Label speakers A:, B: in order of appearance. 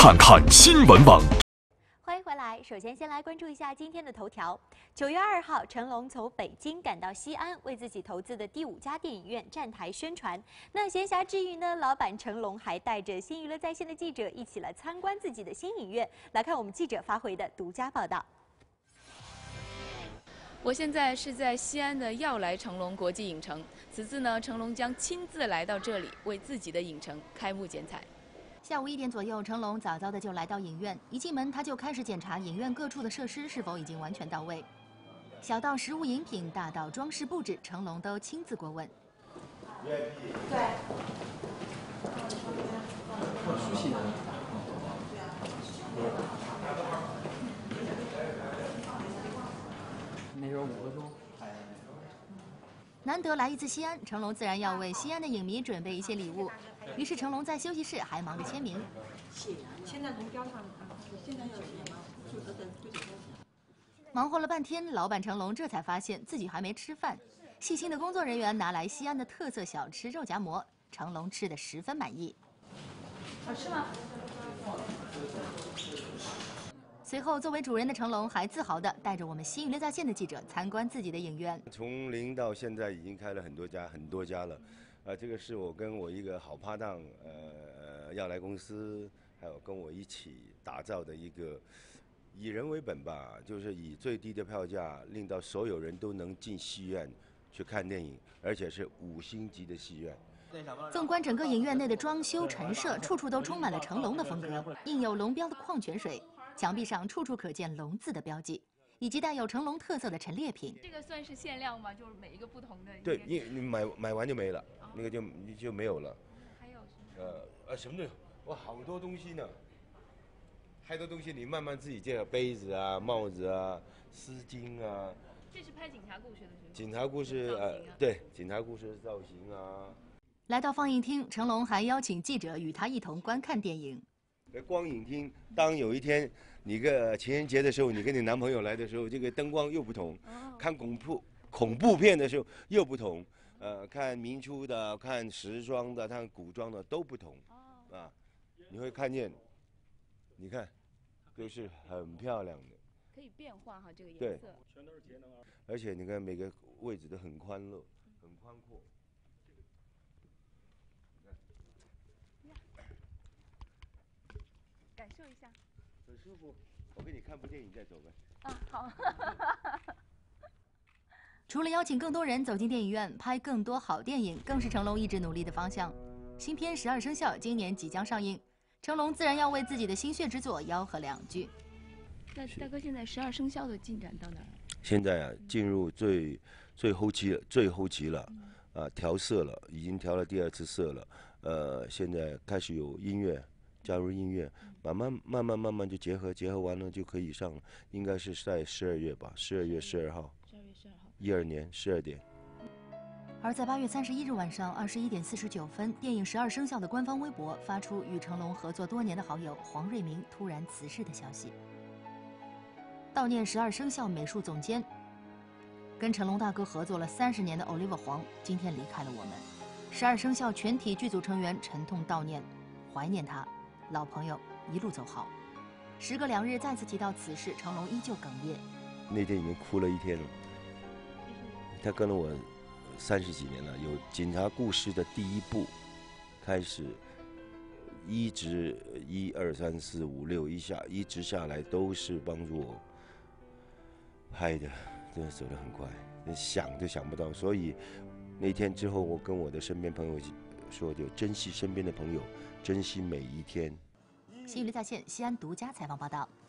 A: 看看新闻网。
B: 欢迎回来。首先，先来关注一下今天的头条。9月2号，成龙从北京赶到西安，为自己投资的第5家电影院站台宣传。那闲暇之余呢，老板成龙还带着新娱乐在线的记者一起来参观自己的新影院。来看我们记者发回的独家报道。
C: 我现在是在西安的耀来成龙国际影城，此次呢，成龙将亲自来到这里，为自己的影城开幕剪彩。
D: 下午1点左右，成龙早早的就来到影院。一进门，他就开始检查影院各处的设施是否已经完全到位，小到食物饮品，大到装饰布置，成龙都亲自过问。
E: 对。熟悉的。那时候5个钟拍的。
D: 难得来一次西安，成龙自然要为西安的影迷准备一些礼物。 于是成龙在休息室还忙着签名。
F: 现在从标上现在有什么？就等
D: 忙活了半天，老板成龙这才发现自己还没吃饭。细心的工作人员拿来西安的特色小吃肉夹馍，成龙吃得十分满意。
C: 好吃吗？
D: 随后，作为主人的成龙还自豪地带着我们新娱乐在线的记者参观自己的影院。
G: 从零到现在已经开了很多家了。 这个是我跟我一个好拍档，耀来公司，还有跟我一起打造的一个以人为本吧，就是以最低的票价，令到所有人都能进戏院去看电影，而且是5星级的戏院。
D: 纵观整个影院内的装修陈设，处处都充满了成龙的风格，印有龙标的矿泉水，墙壁上处处可见龙字的标记。 以及带有成龙特色的陈列品，
C: 这个算是限量吗？就是每一个不同的。
G: 对，你买完就没了，那个就没有了。
C: 还有什么？
G: 什么的，哇，好多东西呢，太多东西，你慢慢自己介，杯子啊、帽子啊、丝巾啊。
C: 这是拍警察故事的是吗？
G: 警察故事对，警察故事造型啊。
D: 来到放映厅，成龙还邀请记者与他一同观看电影。
G: 光影厅，当有一天你个情人节的时候，你跟你男朋友来的时候，这个灯光又不同；看恐怖片的时候又不同，看民初的、看时装的、看古装的都不同，啊，你会看见，你看，都是很漂亮的，
C: 可以变化哈这个颜色，
E: 全都是节能啊，
G: 而且你看每个位置都很宽乐、很宽阔。
C: 感受一下，
G: 很舒服。我给你看部电影再走呗。
C: 啊，好。
D: 除了邀请更多人走进电影院拍更多好电影，更是成龙一直努力的方向。新片《12生肖》今年即将上映，成龙自然要为自己的心血之作吆喝2句。
C: 那大哥，现在12生肖的进展到哪儿？
G: 现在啊，进入最后期了，调色了，已经调了第2次色了。现在开始有音乐。 加入音乐，慢慢就结合完了就可以上了，应该是在12月吧，12月12号，12年12点。
D: 而在8月31日晚上21点49分，电影《12生肖》的官方微博发出与成龙合作多年的好友黄瑞明突然辞世的消息。悼念12生肖美术总监，跟成龙大哥合作了30年的 Oliver 黄今天离开了我们。12生肖全体剧组成员沉痛悼念，怀念他。 老朋友一路走好，时隔2日再次提到此事，成龙依旧哽咽。
G: 那天已经哭了1天了。他跟了我30几年了，有警察故事的第1部开始，一直1、2、3、4、5、6一直下来都是帮助我拍的，真的走得很快，想都想不到。所以那天之后，我跟我的身边朋友说，就珍惜身边的朋友。 珍惜每一天。
D: 新娱乐在线西安独家采访报道。